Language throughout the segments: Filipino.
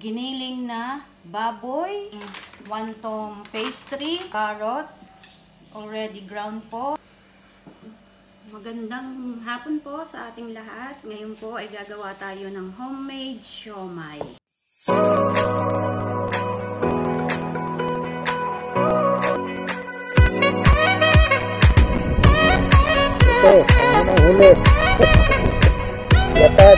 giniling na baboy, wonton pastry, carrot, already ground po. Magandang hapon po sa ating lahat. Ngayon po ay gagawa tayo ng homemade siomai. Ito, ang huli. Latad.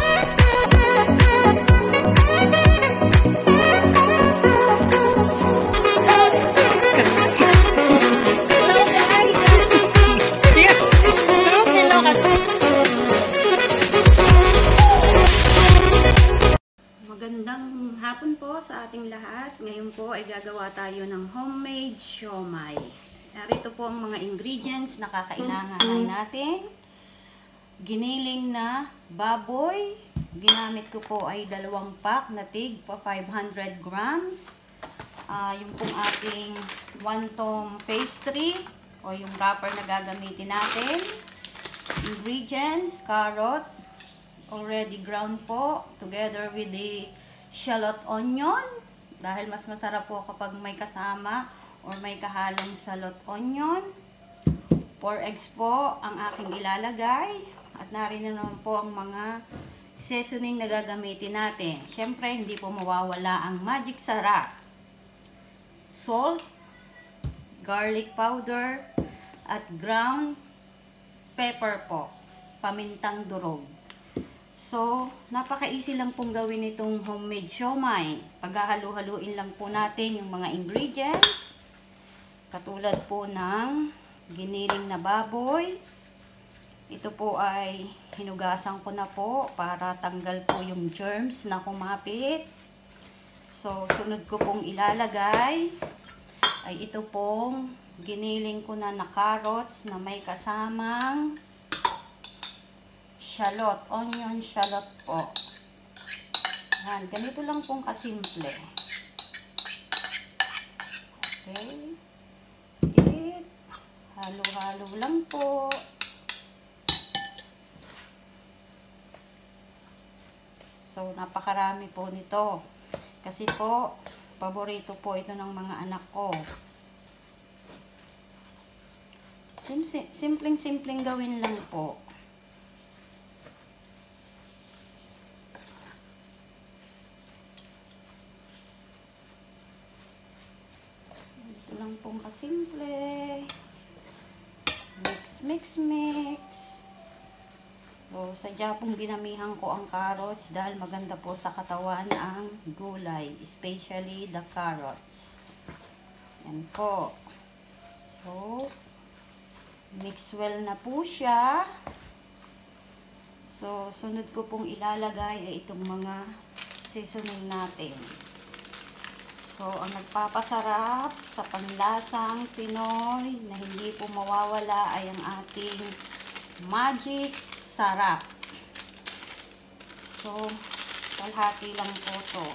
Magandang hapon po sa ating lahat. Ngayon po ay gagawa tayo ng homemade siomai. Narito po ang mga ingredients na kakailangan natin. Giniling na baboy. Ginamit ko po ay 2 pack na tig pa 500 grams. Yung pong ating wonton pastry o yung wrapper na gagamitin natin. Ingredients, carrot, already ground po, together with the shallot onion. Dahil mas masarap po kapag may kasama or may kahalong shallot onion. 4 eggs po ang aking ilalagay. At narito naman po ang mga seasoning na gagamitin natin. Siyempre, hindi po mawawala ang magic sarap. Salt, garlic powder, at ground pepper po. Pamintang durog. So, napaka-easy lang pong gawin itong homemade siomai. Paghahalu-haluin lang po natin yung mga ingredients. Katulad po ng giniling na baboy. Ito po ay hinugasan ko na po para tanggal po yung germs na kumapit. So, sunod ko pong ilalagay ay ito pong giniling ko na carrots na may kasamang shallot, onion shallot po. Yan, ganito lang pong kasimple. Okay. Halo-halo lang po. So, napakarami po nito. Kasi po, paborito po ito ng mga anak ko. Simpleng-simpleng gawin lang po. Ito lang pong kasimple. Mix. So, sadya pong dinamihan ko ang carrots dahil maganda po sa katawan ang gulay, especially the carrots. Yan po. So, mix well na po siya. So, sunod ko pong ilalagay ay itong mga seasoning natin. So, ang nagpapasarap sa panlasang Pinoy na hindi po mawawala ay ang ating magic sarap. So, kalahati lang po to.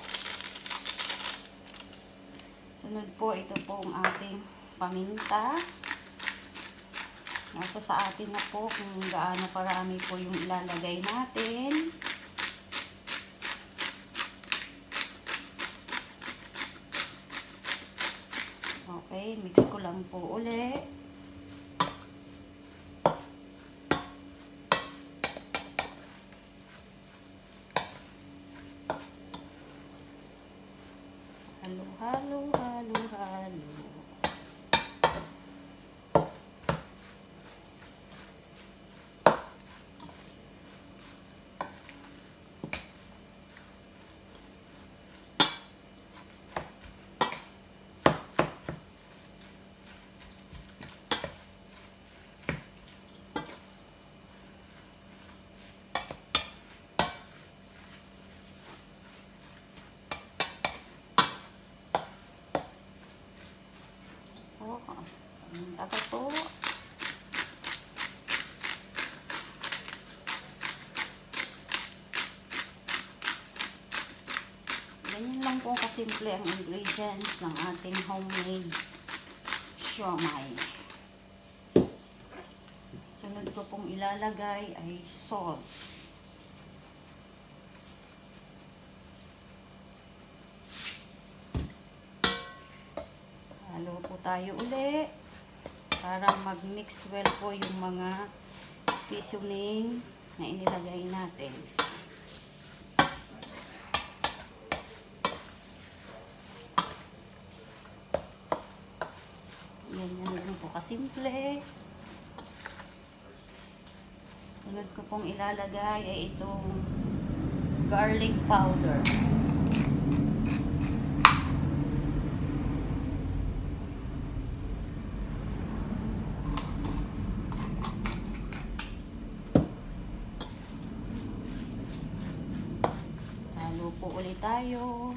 Sunod po, ito po ang ating paminta. Nasa sa atin na po kung gaano karami po yung ilalagay natin. Okay, mix ko lang po ulit. Halo. Tapos po, ganyan lang po kasimple ang ingredients ng ating homemade siomai. Sunod ko pong ilalagay ay salt. tayo uli para mag-mix well po yung mga seasoning na inilagay natin. Yan lang po kasimple. Sunod ko pong ilalagay ay itong garlic powder. Halo po ulit tayo.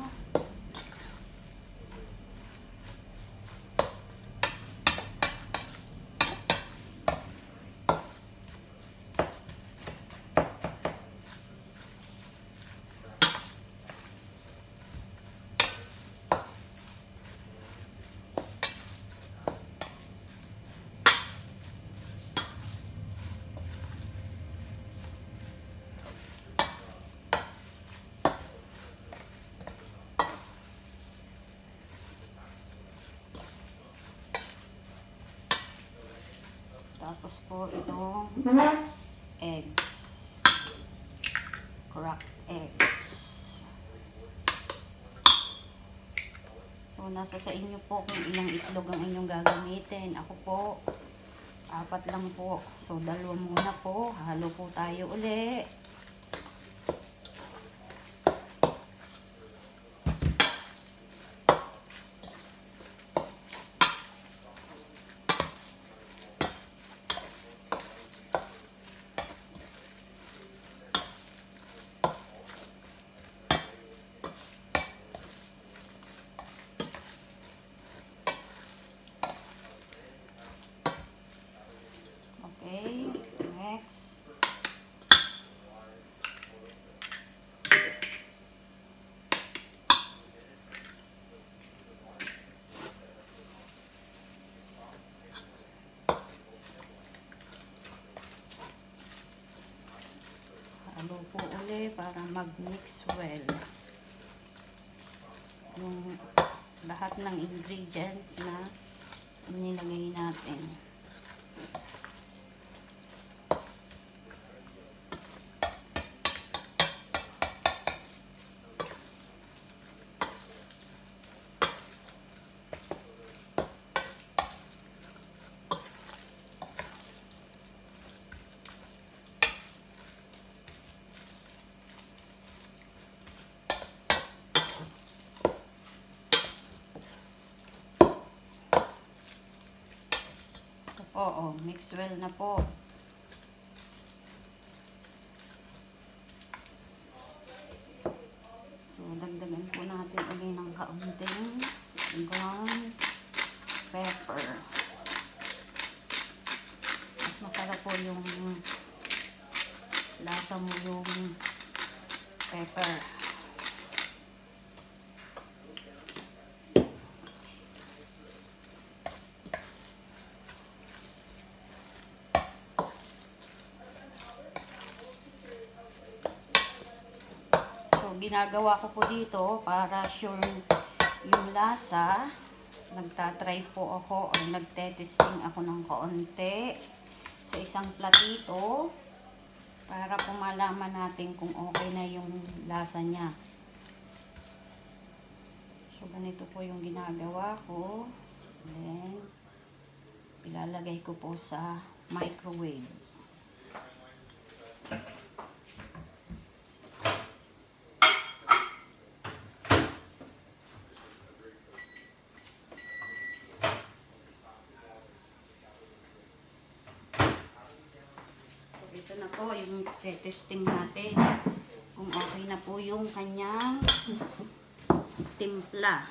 Tapos po itong eggs. Cracked eggs. So, nasa sa inyo po kung ilang itlog ang inyong gagamitin. Ako po, 4 lang po. So, 2 muna po. Halo po tayo uli. Okay, next. Halo po uli para mag-mix well yung lahat ng ingredients na nilagay natin. Oo, mix well na po. So, dagdagan po natin ulit ng kaunting ground pepper. Mas masarap po yung lasa mo yung pepper. Ginagawa ko po dito para sure yung lasa. Nagtatry po ako o nagtetesting ako ng kaunti sa isang platito para po malaman natin kung okay na yung lasa niya. So, ganito po yung ginagawa ko. Then, ilalagay ko po sa microwave. Ito na po yung testing natin kung okay na po yung kanyang timpla.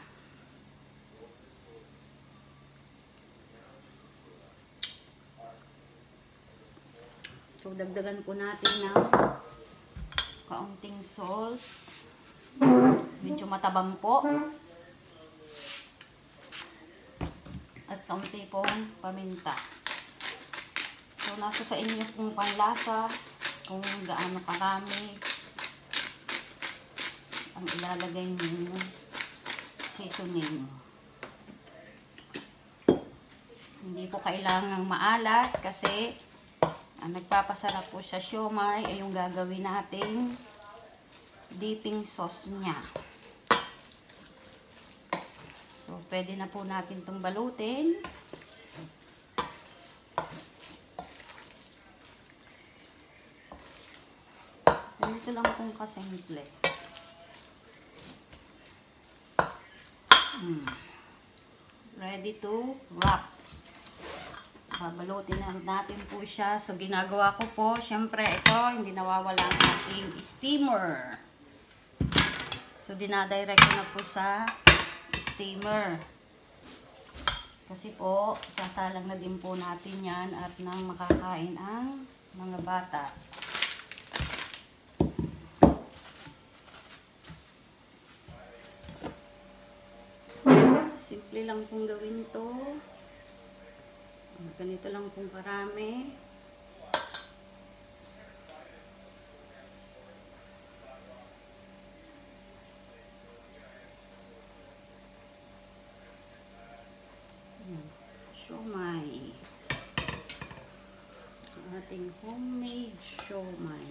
So, dagdagan po natin ng kaunting salt. Medyo matabang po. At kaunti pong paminta. So, nasa sa inyo kung panlasa, kung gaano karami ang ilalagay ninyo seasoning. Hindi po kailangang maalat kasi nagpapasarap po sa siomai ay yung gagawin nating dipping sauce niya. So, pwede na po natin itong balutin. Ganito lang pong kasimple. Ready to wrap. Babalutin na natin po siya. So, ginagawa ko po, syempre, ito, hindi nawawala ang ating steamer. So, dinadirect ko na po sa steamer. Kasi po, sasalang na din po natin yan at nang makakain ang mga bata. Simple lang pong gawin to. Ganito lang pong karami. Siomai. Ating homemade siomai.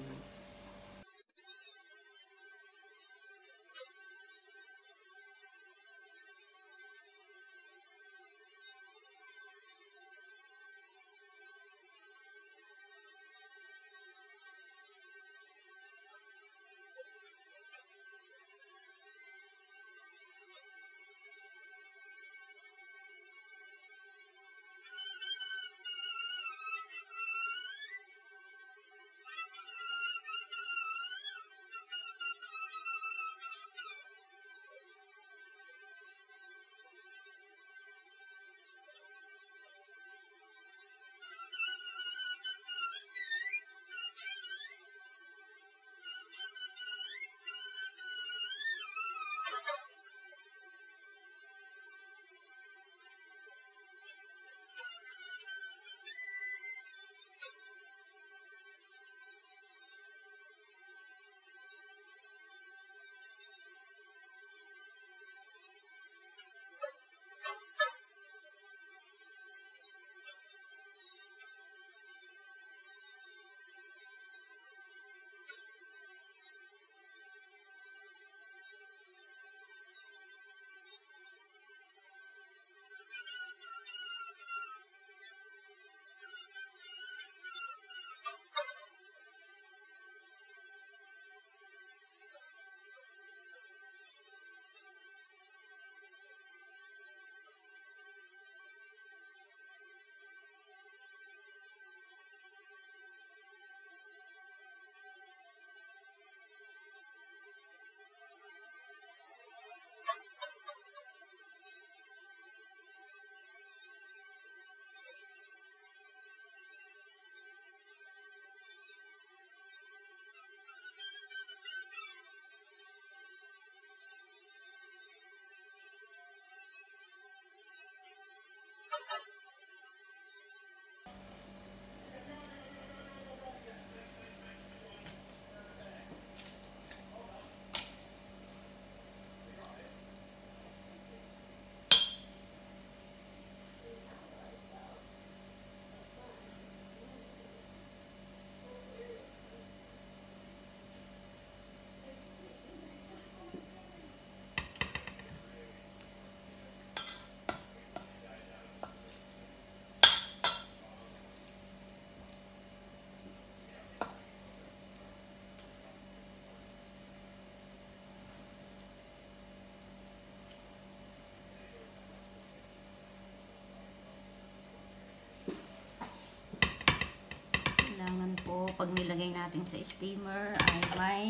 Pag nilagay natin sa steamer ay may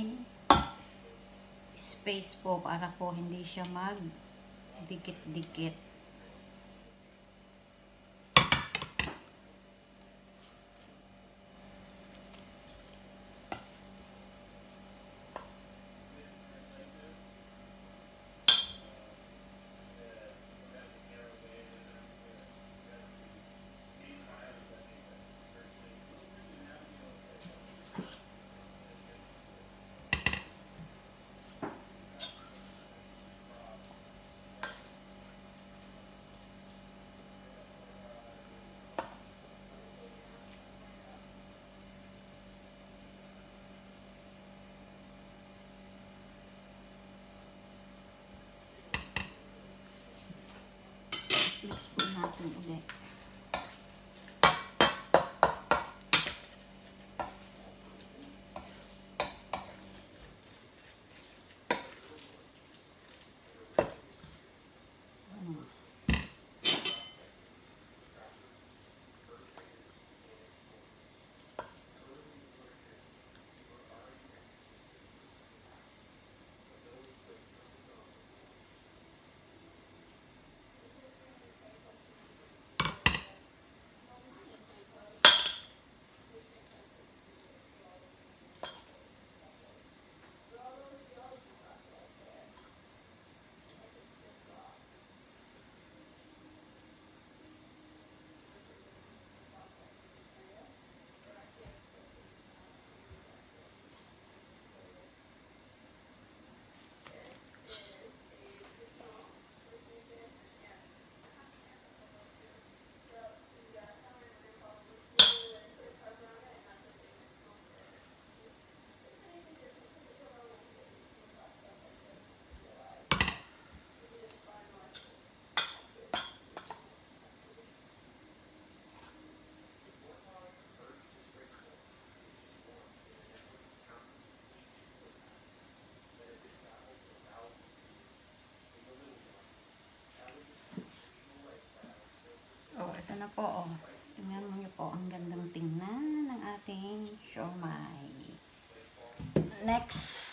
space po para po hindi siya mag dikit-dikit. Mix po natin ulit. Oh, ito na po, oh. Tingnan mo niyo po, ang gandang tingnan ng ating siomai. Next